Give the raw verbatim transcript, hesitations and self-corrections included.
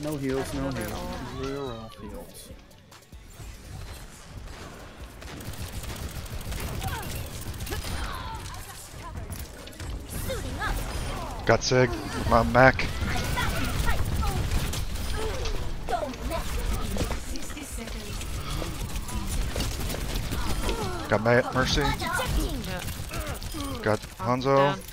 No heals, no heals. Zero heals. Got Sig. My Mac. Got Ma Mercy. Yeah. Got Oh, Hanzo. down.